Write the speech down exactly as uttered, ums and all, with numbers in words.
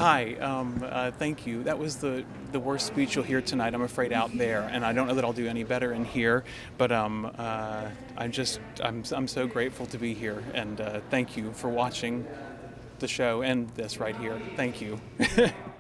Hi, um, uh, thank you. That was the, the worst speech you'll hear tonight, I'm afraid, out there, and I don't know that I'll do any better in here, but um, uh, I'm just, I'm, I'm so grateful to be here, and uh, thank you for watching the show and this right here. Thank you.